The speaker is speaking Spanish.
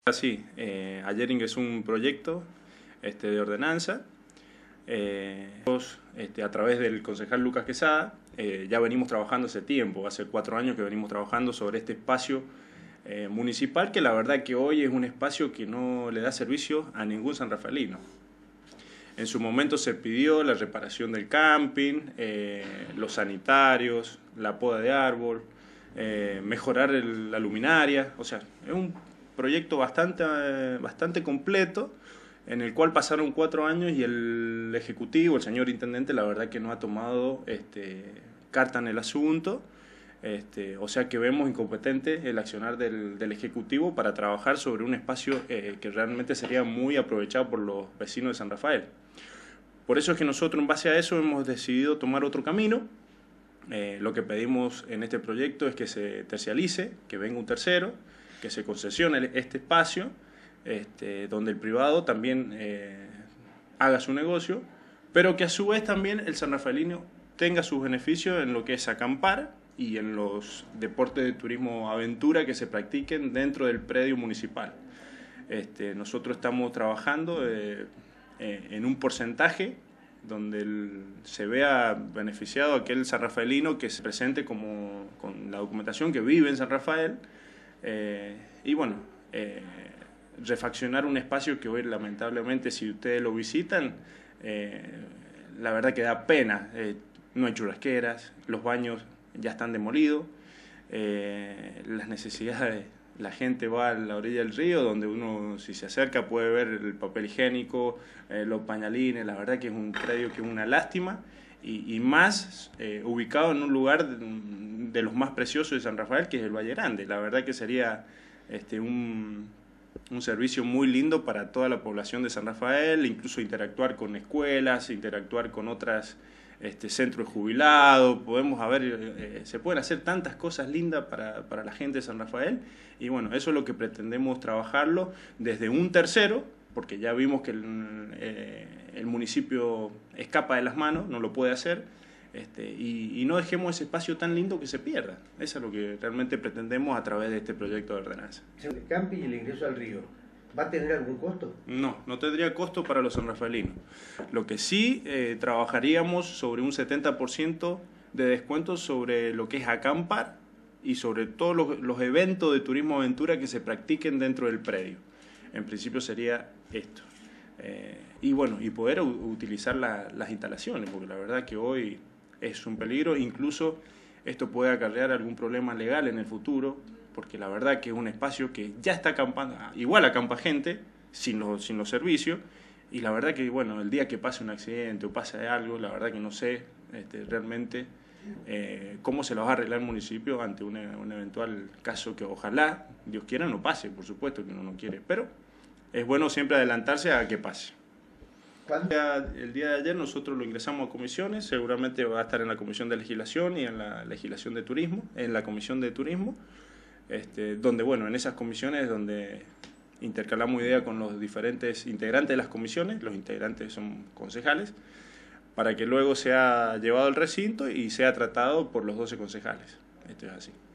Así, ayer ingresó un proyecto de ordenanza. A través del concejal Lucas Quesada, ya venimos trabajando hace tiempo, hace 4 años que venimos trabajando sobre este espacio municipal, que la verdad que hoy es un espacio que no le da servicio a ningún sanrafaelino. En su momento se pidió la reparación del camping, los sanitarios, la poda de árbol, mejorar la luminaria. O sea, es un proyecto bastante completo, en el cual pasaron 4 años y el ejecutivo, el señor intendente, la verdad que no ha tomado carta en el asunto. O sea que vemos incompetente el accionar del ejecutivo para trabajar sobre un espacio que realmente sería muy aprovechado por los vecinos de San Rafael. Por eso es que nosotros, en base a eso, hemos decidido tomar otro camino. Lo que pedimos en este proyecto es que se tercialice, que venga un tercero, que se concesione este espacio, donde el privado también haga su negocio, pero que a su vez también el sanrafaelino tenga sus beneficios en lo que es acampar y en los deportes de turismo aventura que se practiquen dentro del predio municipal. Nosotros estamos trabajando en un porcentaje donde se vea beneficiado aquel sanrafaelino que se presente con la documentación que vive en San Rafael, y bueno, refaccionar un espacio que hoy lamentablemente, si ustedes lo visitan, la verdad que da pena. No hay churrasqueras, los baños ya están demolidos, las necesidades, la gente va a la orilla del río, donde uno, si se acerca, puede ver el papel higiénico, los pañalines. La verdad que es un predio que es una lástima, y más ubicado en un lugar de los más preciosos de San Rafael, que es el Valle Grande. La verdad que sería un servicio muy lindo para toda la población de San Rafael, incluso interactuar con escuelas, interactuar con otras centros de jubilados. Se pueden hacer tantas cosas lindas para la gente de San Rafael, y bueno, eso es lo que pretendemos trabajarlo desde un tercero, porque ya vimos que el municipio escapa de las manos, no lo puede hacer, y no dejemos ese espacio tan lindo que se pierda. Eso es lo que realmente pretendemos a través de este proyecto de ordenanza. El camping y el ingreso al río, ¿va a tener algún costo? No tendría costo para los sanrafaelinos. Lo que sí, trabajaríamos sobre un 70% de descuento sobre lo que es acampar y sobre todos los eventos de turismo aventura que se practiquen dentro del predio. En principio sería esto. Y bueno, y poder utilizar las instalaciones, porque la verdad que hoy es un peligro. Incluso esto puede acarrear algún problema legal en el futuro, porque la verdad que es un espacio que ya está acampando, igual acampa gente sin los servicios, y la verdad que bueno, el día que pase un accidente o pase algo, la verdad que no sé realmente cómo se lo va a arreglar el municipio ante un eventual caso que ojalá, Dios quiera, no pase. Por supuesto que uno no quiere, pero es bueno siempre adelantarse a que pase. El día de ayer nosotros lo ingresamos a comisiones, seguramente va a estar en la comisión de legislación y en la legislación de turismo, en la comisión de turismo, donde bueno, en esas comisiones es donde intercalamos ideas con los diferentes integrantes de las comisiones. Los integrantes son concejales, para que luego sea llevado al recinto y sea tratado por los 12 concejales. Esto es así.